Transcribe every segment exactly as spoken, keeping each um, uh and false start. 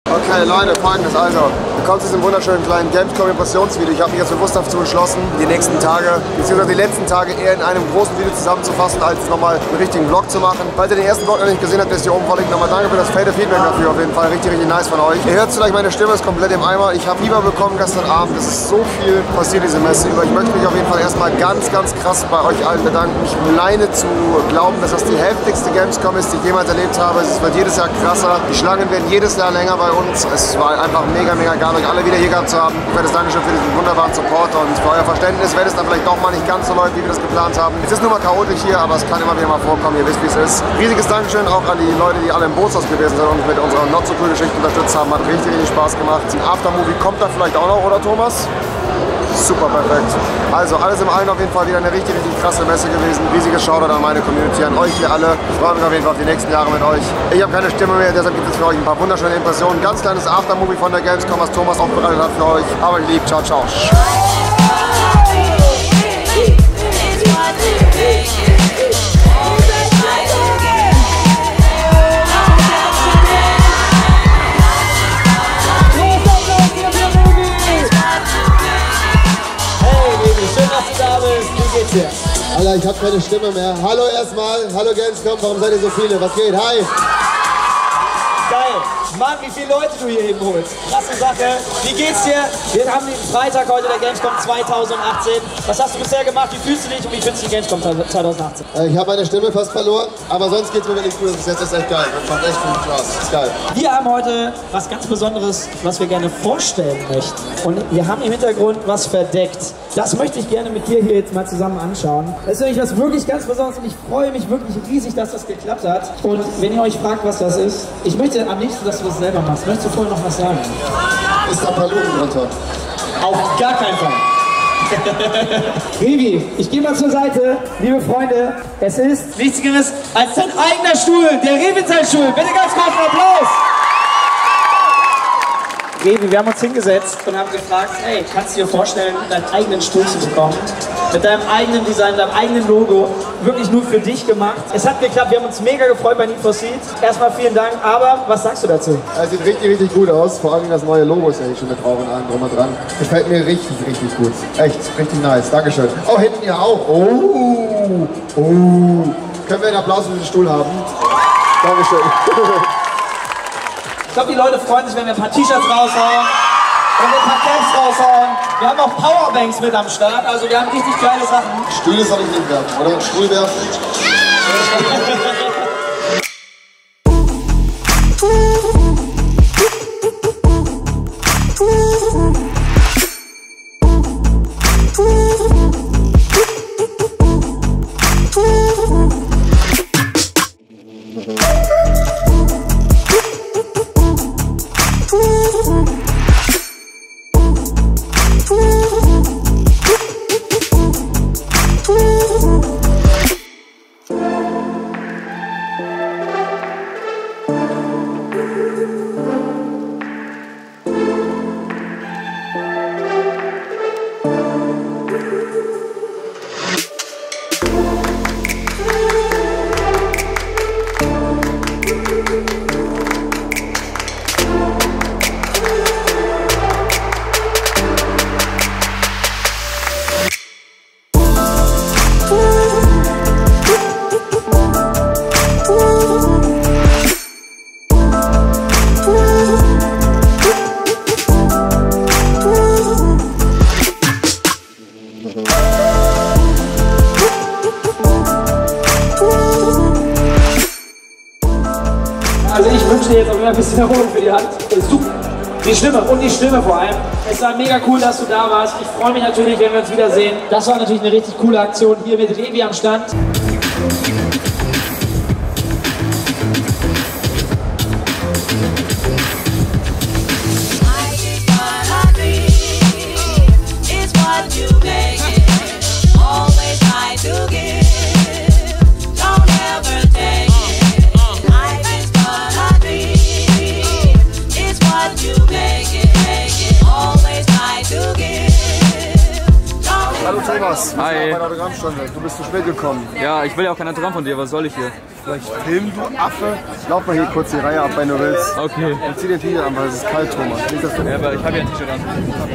Okay, Leute, folgendes also. Du kommst zu diesem wunderschönen kleinen Gamescom-Impressionsvideo. Ich habe mich jetzt bewusst dazu entschlossen, die nächsten Tage, beziehungsweise die letzten Tage eher in einem großen Video zusammenzufassen, als nochmal einen richtigen Vlog zu machen. Falls ihr den ersten Vlog noch nicht gesehen habt, der ist hier oben verlinkt. Nochmal danke für das fette Feedback dafür, auf jeden Fall richtig, richtig nice von euch. Ihr hört vielleicht, meine Stimme ist komplett im Eimer. Ich habe Fieber bekommen gestern Abend. Es ist so viel passiert diese Messe über. Ich möchte mich auf jeden Fall erstmal ganz, ganz krass bei euch allen bedanken. Ich alleine zu glauben, dass das die heftigste Gamescom ist, die ich jemals erlebt habe. Es wird jedes Jahr krasser. Die Schlangen werden jedes Jahr länger bei uns. Es war einfach mega, mega geil, euch alle wieder hier gehabt zu haben. Ich werde das Dankeschön für diesen wunderbaren Support und für euer Verständnis, wenn es dann vielleicht doch mal nicht ganz so läuft, wie wir das geplant haben. Es ist nur mal chaotisch hier, aber es kann immer wieder mal vorkommen. Ihr wisst, wie es ist. Riesiges Dankeschön auch an die Leute, die alle im Bootshaus gewesen sind und mit unserer Not So Cool Geschichte unterstützt haben. Hat richtig, richtig Spaß gemacht. Ein Aftermovie kommt da vielleicht auch noch, oder Thomas? Super perfekt. Also alles im allen auf jeden Fall wieder eine richtig, richtig krasse Messe gewesen. Riesiges Shoutout an meine Community, an euch hier alle. Ich freue mich auf jeden Fall auf die nächsten Jahre mit euch. Ich habe keine Stimme mehr, deshalb gibt es für euch ein paar wunderschöne Impressionen. Ganz kleines Aftermovie von der Gamescom, was Thomas aufbereitet hat für euch. Aber ich lieb, ciao, ciao. Alter, ich habe keine Stimme mehr. Hallo erstmal, hallo Gamescom, warum seid ihr so viele? Was geht? Hi! Geil! Mann, wie viele Leute du hier hinholst. Krasse Sache. Wie geht's dir? Wir haben den Freitag heute der Gamescom zweitausendachtzehn. Was hast du bisher gemacht? Wie fühlst du dich und wie findest du die Gamescom zweitausendachtzehn? Ich habe meine Stimme fast verloren, aber sonst geht's mir wirklich gut. Das ist jetzt echt geil. Das macht echt viel Spaß. Das ist geil. Wir haben heute was ganz Besonderes, was wir gerne vorstellen möchten. Und wir haben im Hintergrund was verdeckt. Das möchte ich gerne mit dir hier jetzt mal zusammen anschauen. Das ist nämlich was wirklich ganz Besonderes und ich freue mich wirklich riesig, dass das geklappt hat. Und wenn ihr euch fragt, was das ist, ich möchte am liebsten, dass du das selber machst. Möchtest du vorher noch was sagen? Ist da Paluten drunter? Auf gar keinen Fall. Revi, ich gehe mal zur Seite. Liebe Freunde, es ist nichts Geringeres als dein eigener Stuhl, der Revi-Stuhl. Bitte ganz kurz einen Applaus. Revi, wir haben uns hingesetzt und haben gefragt, hey, kannst du dir vorstellen, deinen eigenen Stuhl zu bekommen? Mit deinem eigenen Design, deinem eigenen Logo, wirklich nur für dich gemacht. Es hat geklappt, wir haben uns mega gefreut bei Need for Speed. Erstmal vielen Dank, aber was sagst du dazu? Es sieht richtig, richtig gut aus, vor allem das neue Logo ist ja hier schon mit drauf und allem drum und dran. Gefällt mir richtig, richtig gut. Echt, richtig nice, Dankeschön. Oh, hinten ja auch. Oh, oh. Können wir einen Applaus für den Stuhl haben? Dankeschön. Ich glaube, die Leute freuen sich, wenn wir ein paar T-Shirts raushauen, wenn wir ein paar Caps raushauen. Wir haben auch Powerbanks mit am Start, also wir haben richtig geile Sachen. Stühle soll ich nicht werfen, oder? Stuhl werfen? Also ich wünsche dir jetzt auch immer ein bisschen Erholung für die Hand. Super. Die Stimme und die Stimme vor allem. Es war mega cool, dass du da warst. Ich freue mich natürlich, wenn wir uns wiedersehen. Das war natürlich eine richtig coole Aktion hier mit Revi am Stand. Hallo Thomas, wir Hi. sind bei der Autogrammstunde. Du bist zu spät gekommen. Ja, ich will ja auch kein Autogramm von dir, was soll ich hier? Vielleicht film, du Affe. Lauf mal hier kurz die Reihe ab, wenn du willst. Okay. Und zieh den T-Shirt an, weil es ist kalt, Thomas. Nicht, dass du Ja, aber ich habe ja ein T-Shirt an.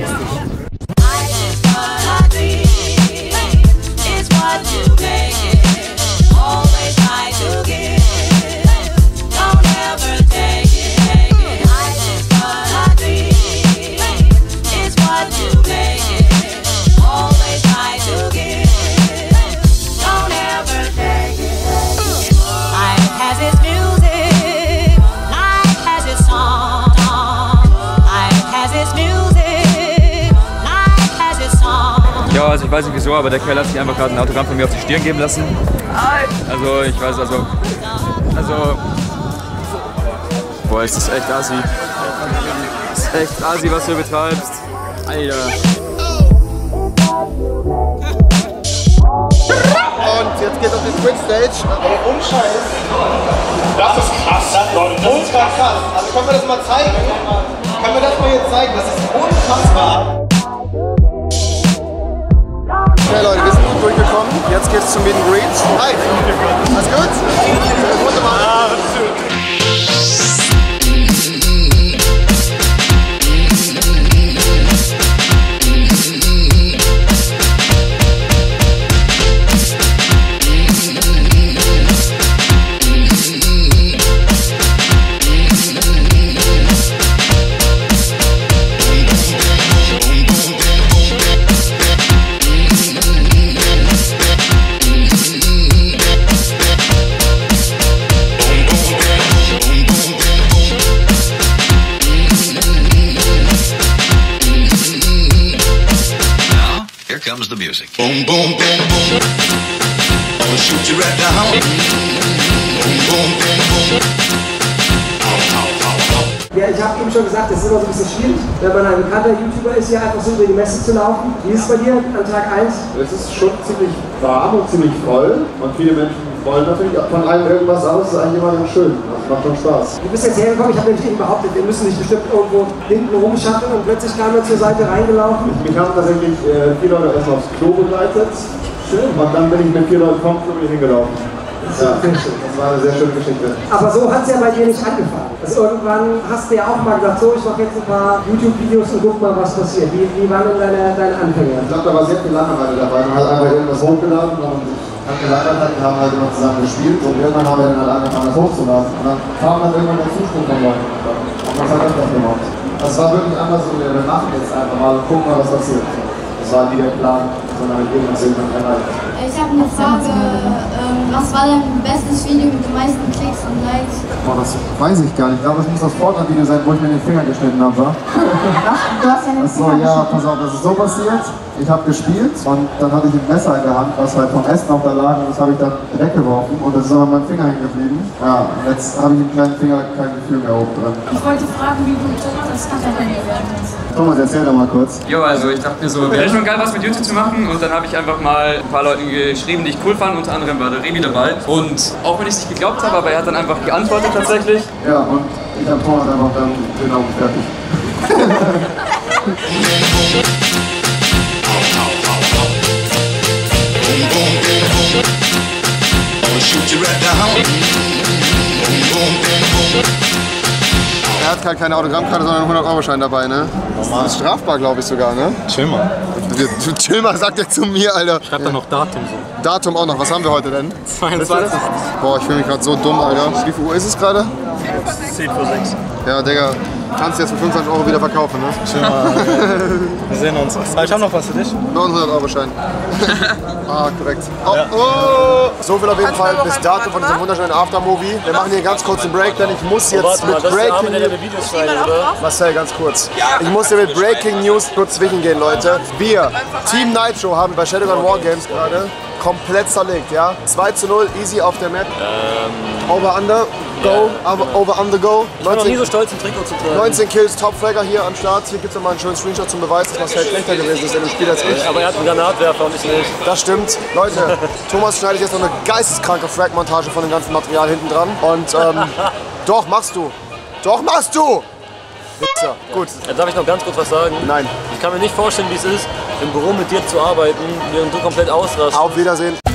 Ja, also ich weiß nicht wieso, aber der Kerl hat sich einfach gerade ein Autogramm von mir auf die Stirn geben lassen. Also ich weiß, also, also, boah, ist das echt assi. Das ist echt assi, was du betreibst. Alter. Und jetzt geht's auf die Twitch-Stage. Aber ohne Scheiß. Das ist krass, Leute. Das ist Ultra krass. Also können wir das mal zeigen? Können wir das mal jetzt zeigen? Das ist unfassbar. Okay Leute, wir sind gut durchgekommen. Jetzt geht's zum Meet and Greet. Hi. Alles gut? Wunderbar. Comes the music. Boom, boom, boom, boom. I'll shoot you right down. Boom, boom, boom, boom. Ja, ich habe eben schon gesagt, es ist immer so ein bisschen schwierig, wenn man ein bekannter YouTuber ist, hier einfach so über die Messe zu laufen. Wie ist es bei dir an Tag eins? Es ist schon ziemlich warm und ziemlich voll und viele Menschen wollen natürlich von allem irgendwas aus. Das ist eigentlich immer ganz schön. Das macht schon Spaß. Du bist jetzt hergekommen, ich habe nämlich eben behauptet, wir müssen dich bestimmt irgendwo hinten rumschatten und plötzlich kam er zur Seite reingelaufen. Mich haben tatsächlich äh, vier Leute erstmal aufs Klo begleitet. Schön. Und dann bin ich mit vier Leuten vom Klo hingelaufen. Ja, das war eine sehr schöne Geschichte. Aber so hat es ja bei dir nicht angefangen. Also irgendwann hast du ja auch mal gesagt, so, ich mache jetzt ein paar YouTube-Videos und guck mal, was passiert. Wie, wie waren denn deine, deine Anfänge? Ich glaube, da war sehr viel Langeweile dabei. Man hat einfach irgendwas hochgeladen und sich hat gelagert hat, wir haben halt immer zusammen gespielt und irgendwann haben wir dann halt angefangen, das hochzuladen. Und dann kam dann irgendwann der Zuspruch von Leuten. Und das hat öfters gemacht. Das war wirklich einfach so, wir machen jetzt einfach mal und gucken mal, was passiert. Das war nie der Plan, sondern mit irgendwas irgendwann erreicht. Ich habe eine Frage, ähm, was war dein bestes Video mit den meisten Klicks und Likes? Boah, das weiß ich gar nicht. Ich glaube, es muss das Fortnite-Video sein, wo ich mir den Finger geschnitten habe, wa? Du hast ja einen Achso, ja, pass auf, das ist so passiert. Ich habe gespielt und dann hatte ich ein Messer in der Hand, was halt vom Essen auf der lag und das habe ich dann weggeworfen und das ist aber mein Finger hängen geblieben. Ja, und jetzt habe ich im kleinen Finger kein Gefühl mehr oben drin. Ich wollte fragen, wie du Thomas als Content werden willst. Thomas, erzähl doch mal kurz. Jo, also ich dachte mir so, wäre schon geil, was mit YouTube zu machen. Und dann habe ich einfach mal ein paar Leuten geschrieben, die ich cool fand. Unter anderem war der Remi dabei. Und auch wenn ich es nicht geglaubt habe, aber er hat dann einfach geantwortet tatsächlich. Ja, und ich habe Thomas einfach dann genau fertig. Er hat halt keine Autogrammkarte, sondern einen hundert Euro Schein dabei, ne? Normal. Das ist strafbar, glaube ich sogar, ne? Chill mal. Du, chill mal, sagt er zu mir, Alter. Schreib da noch Datum so. Datum auch noch. Was haben wir heute denn? zweiundzwanzig. Boah, ich fühle mich gerade so dumm, Alter. Wie viel Uhr ist es gerade? zehn vor sechs. Ja, Digga. Kannst du jetzt für fünfundzwanzig Euro wieder verkaufen, ne? Chill mal. Wir sehen uns. Ich habe noch was für dich. Noch ein hundert Euro Schein. Ah, korrekt. Oh, oh. So viel auf jeden Fall bis dato von diesem wunderschönen Aftermovie. Wir machen hier einen ganz kurzen Break, denn ich muss jetzt mit Breaking News... Marcel, ganz kurz. Ich muss hier mit Breaking News kurz zwischengehen gehen, Leute. Wir, Team Nitro, haben bei Shadowgun Wargames gerade komplett zerlegt, ja? zwei zu null, easy auf der Map. Ähm, over, under, go, over, over, under, go. Ich bin noch nie so stolz, ein Trikot zu tragen. neunzehn Kills, Top-Fragger hier am Start. Hier gibt es nochmal einen schönen Screenshot zum Beweis, dass Marcel schlechter gewesen ist in dem Spiel als ich. Aber er hat einen Granatwerfer und ich nicht. Das stimmt. Leute, Thomas schneidet jetzt noch eine geisteskranke Frag-Montage von dem ganzen Material hinten dran. Und ähm, doch, machst du. Doch, machst du! So, gut. Ja, darf ich noch ganz kurz was sagen? Nein. Ich kann mir nicht vorstellen, wie es ist, im Büro mit dir zu arbeiten, während du komplett ausrastest. Auf Wiedersehen.